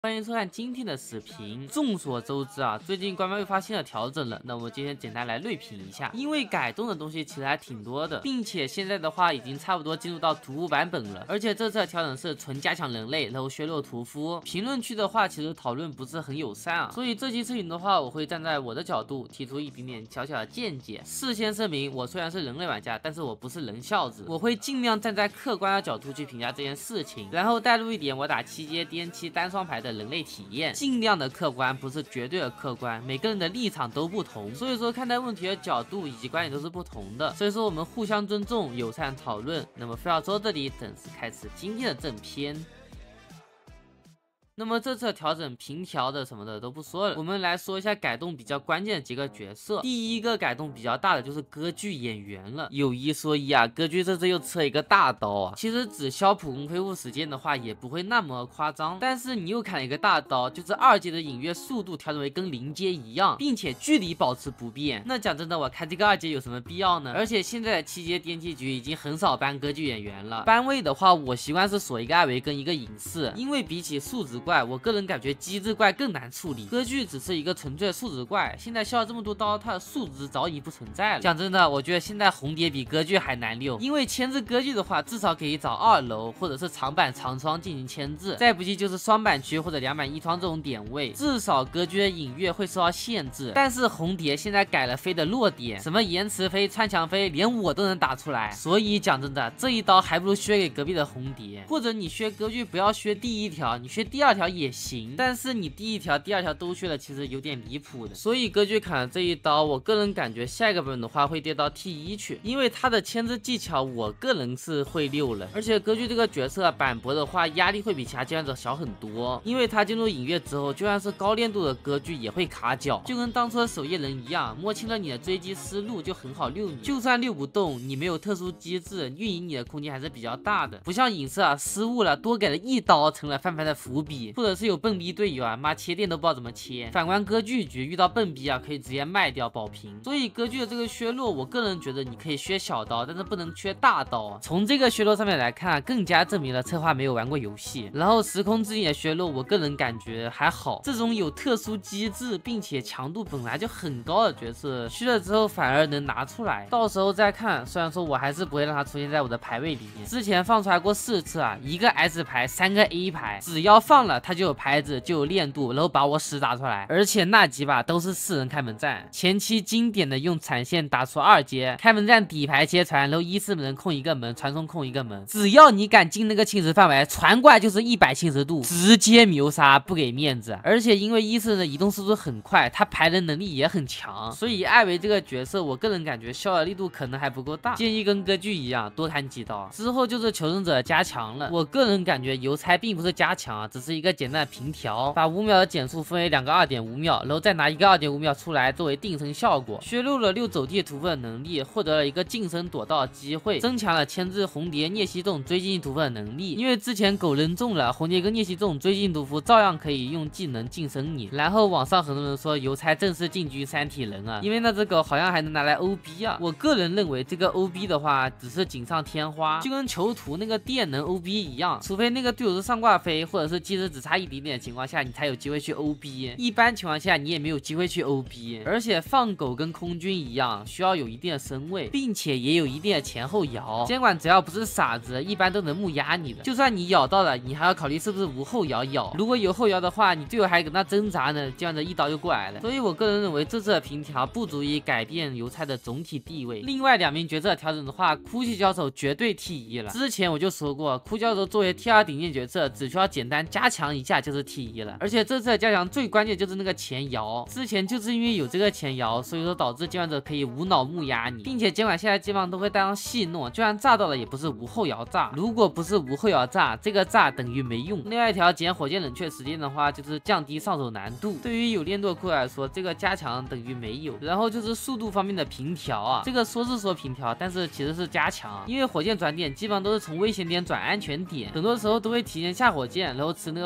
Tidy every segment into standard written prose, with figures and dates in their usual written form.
欢迎收看今天的视频。众所周知啊，最近官方又发新的调整了，那我今天简单来锐评一下。因为改动的东西其实还挺多的，并且现在的话已经差不多进入到屠夫版本了。而且这次的调整是纯加强人类，然后削弱屠夫。评论区的话其实讨论不是很友善啊，所以这期视频的话，我会站在我的角度提出一点点小小的见解。事先声明，我虽然是人类玩家，但是我不是人孝子，我会尽量站在客观的角度去评价这件事情，然后带入一点我打7阶 DN7单双排的人类体验，尽量的客观，不是绝对的客观，每个人的立场都不同，所以说看待问题的角度以及观点都是不同的，所以说我们互相尊重，友善讨论。那么废话说到这里，正式开始今天的正片。那么这次的调整平调的什么的都不说了，我们来说一下改动比较关键的几个角色。第一个改动比较大的就是歌剧演员了。有一说一啊，歌剧这次又吃了一个大刀啊。其实只消普攻恢复时间的话也不会那么夸张，但是你又砍了一个大刀，就是2阶的隐跃速度调整为跟0阶一样，并且距离保持不变。那讲真的，我开这个2阶有什么必要呢？而且现在的7阶电击局已经很少搬歌剧演员了，班位的话我习惯是锁一个艾维跟一个隐士，因为比起数值怪，我个人感觉机制怪更难处理。歌剧只是一个纯粹的数值怪，现在削了这么多刀，它的数值早已不存在了。讲真的，我觉得现在红蝶比歌剧还难溜，因为牵制歌剧的话，至少可以找2楼或者是长板长窗进行牵制，再不济就是双板区或者2板一窗这种点位，至少歌剧的隐跃会受到限制。但是红蝶现在改了飞的落点，什么延迟飞、穿墙飞，连我都能打出来。所以讲真的，这一刀还不如削给隔壁的红蝶，或者你削歌剧不要削第1条，你削第2条也行，但是你第1条、第2条都削了，其实有点离谱的。所以歌剧砍了这一刀，我个人感觉下一个本的话会跌到 T1去，因为他的牵制技巧我个人是会溜了。而且歌剧这个角色板博的话，压力会比其他接战者小很多，因为他进入隐跃之后，就算是高练度的歌剧也会卡脚，就跟当初的守夜人一样，摸清了你的追击思路就很好溜你，就算溜不动，你没有特殊机制，运营你的空间还是比较大的。不像影射啊，失误了多给了1刀成了翻盘的伏笔，或者是有笨逼队友啊，妈切电都不知道怎么切。反观歌剧局遇到笨逼啊，可以直接卖掉保平。所以歌剧的这个削弱，我个人觉得你可以削小刀，但是不能削大刀。从这个削弱上面来看啊，更加证明了策划没有玩过游戏。然后时空之影的削弱，我个人感觉还好，这种有特殊机制并且强度本来就很高的角色，削了之后反而能拿出来，到时候再看。虽然说我还是不会让它出现在我的排位里面，之前放出来过4次啊，一个 S 牌3个 A 牌，只要放了它就有牌子，就有练度，然后把我屎打出来。而且那几把都是4人开门战，前期经典的用产线打出2阶开门战底牌切传，然后1-4人控1个门，传送控1个门，只要你敢进那个侵蚀范围，传过来就是100侵蚀度，直接秒杀，不给面子。而且因为1-4人的移动速度很快，他排人能力也很强，所以艾维这个角色我个人感觉削的力度可能还不够大，建议跟歌剧一样多砍几刀。之后就是求生者加强了，我个人感觉邮差并不是加强啊，只是一个简单的平调，把5秒的减速分为2个2.5秒，然后再拿一个2.5秒出来作为定身效果，削弱了6走地屠夫的能力，获得了一个近身躲道的机会，增强了牵制红蝶、聂西这种追进屠夫的能力。因为之前狗扔中了，红蝶跟聂西这种追进屠夫照样可以用技能近身你。然后网上很多人说邮差正式进军3体人啊，因为那只狗好像还能拿来 OB 啊。我个人认为这个 OB 的话只是锦上添花，就跟囚徒那个电能 OB 一样，除非那个队友是上挂飞或者是机制只差一点点的情况下，你才有机会去 OB， 一般情况下你也没有机会去 OB。 而且放狗跟空军一样，需要有一定的身位，并且也有一定的前后摇，监管只要不是傻子，一般都能木压你的。就算你咬到了，你还要考虑是不是无后摇咬，如果有后摇的话，你队友还搁那挣扎呢，这样子1刀就过来了。所以我个人认为这次的平调不足以改变邮差的总体地位。另外2名角色调整的话，哭泣教手绝对 T1 了。之前我就说过，哭教手作为 T2 顶尖角色，只需要简单加强一下就是 T1 了。而且这次的加强最关键就是那个前摇，之前就是因为有这个前摇，所以说导致监管者可以无脑木压你，并且监管现在基本上都会带上戏弄，就算炸到了也不是无后摇炸，如果不是无后摇炸，这个炸等于没用。另外一条减火箭冷却时间的话，就是降低上手难度，对于有练度的库来说，这个加强等于没有。然后就是速度方面的平调啊，这个说是说平调，但是其实是加强，因为火箭转点基本上都是从危险点转安全点，很多时候都会提前下火箭，然后吃那个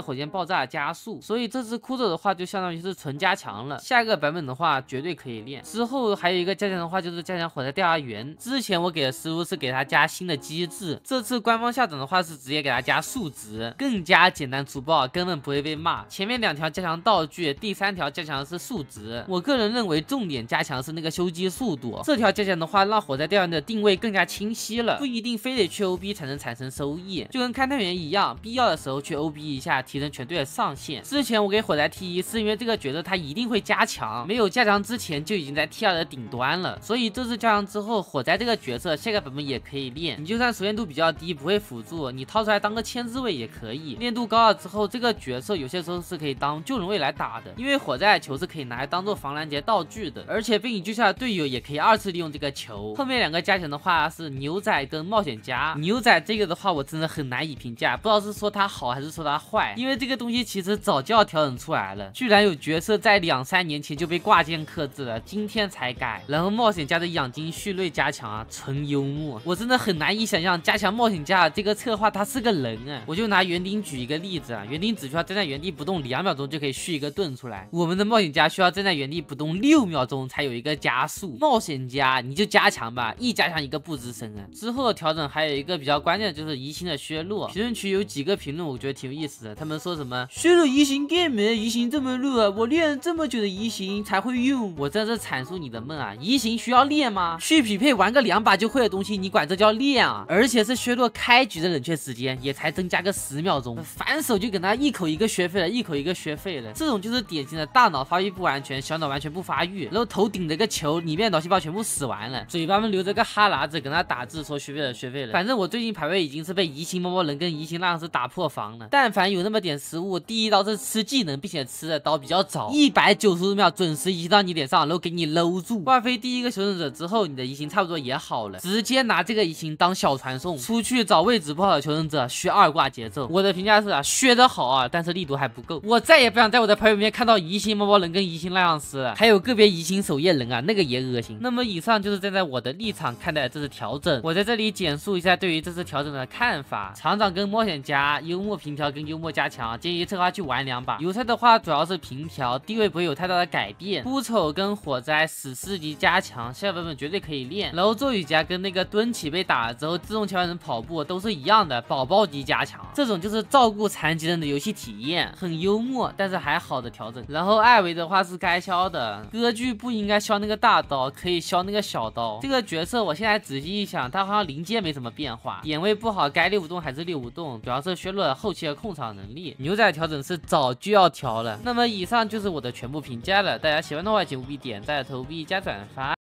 火箭爆炸加速，所以这次酷走的话就相当于是纯加强了。下一个版本的话绝对可以练。之后还有一个加强的话就是加强火灾调查员，之前我给的思路是给他加新的机制，这次官方下载的话是直接给他加数值，更加简单粗暴，根本不会被骂。前面2条加强道具，第3条加强的是数值。我个人认为重点加强是那个修机速度，这条加强的话让火灾调查员的定位更加清晰了，不一定非得去 OB 才能产生收益，就跟勘探员一样，必要的时候去 OB 一下，提升全队的上限。之前我给火灾 T1是因为这个角色他一定会加强，没有加强之前就已经在 T2的顶端了，所以这次加强之后，火灾这个角色下个版本也可以练。你就算熟练度比较低，不会辅助，你掏出来当个牵制位也可以。练度高了之后，这个角色有些时候是可以当救人位来打的，因为火灾的球是可以拿来当做防拦截道具的，而且被你救下的队友也可以2次利用这个球。后面2个加强的话是牛仔跟冒险家。牛仔这个的话我真的很难以评价，不知道是说它好还是说它坏，因为这个东西其实早就要调整出来了，居然有角色在2、3年前就被挂件克制了，今天才改。然后冒险家的养精蓄锐加强啊，纯幽默，我真的很难以想象加强冒险家这个策划他是个人啊。我就拿园丁举一个例子啊，园丁只需要站在原地不动2秒钟就可以续一个盾出来，我们的冒险家需要站在原地不动6秒钟才有一个加速。冒险家你就加强吧，一加强一个不吱声啊。之后的调整还有一个比较关键的就是移形的削弱，评论区有几个评论我觉得挺有意思的，他们说什么削弱移形干嘛，移形这么弱，我练了这么久的移形才会用。我这是阐述你的梦啊，移形需要练吗？去匹配玩个2把就会的东西，你管这叫练啊？而且是削弱开局的冷却时间，也才增加个10秒钟，反手就给他一口一个削废了，一口一个削废了。这种就是典型的大脑发育不完全，小脑完全不发育，然后头顶着个球，里面脑细胞全部死完了，嘴巴们留着个哈喇子跟他打字说削废了削废了。反正我最近排位已经是被移形猫猫人跟移形浪士打破防了，但凡有那么点失误，第1刀是吃技能，并且吃的刀比较早，190秒准时移到你脸上，然后给你搂住。挂飞第1个求生者之后，你的移形差不多也好了，直接拿这个移形当小传送，出去找位置不好的求生者削2挂节奏。我的评价是啊，削的好啊，但是力度还不够。我再也不想在我的排位里面看到移形猫猫人跟移形赖浪斯了，还有个别移形守夜人啊，那个也恶心。那么以上就是站在我的立场看待这次调整，我在这里简述一下对于这次调整的看法。厂长跟冒险家幽默平调跟幽默加强，建议策划去玩2把。油菜的话主要是平调，地位不会有太大的改变。枯丑跟火灾史诗级加强，下版本绝对可以练。然后咒语家跟那个蹲起被打了之后自动切换成跑步都是一样的，宝宝级加强，这种就是照顾残疾人的游戏体验，很幽默但是还好的调整。然后艾维的话是该削的，歌剧不应该削那个大刀，可以削那个小刀。这个角色我现在仔细一想，他好像临界没什么变化，点位不好，该6不动还是6不动，主要是削弱了后期的控场能力。牛仔调整是早就要调了。那么以上就是我的全部评价了，大家喜欢的话请务必点赞、投币加转发。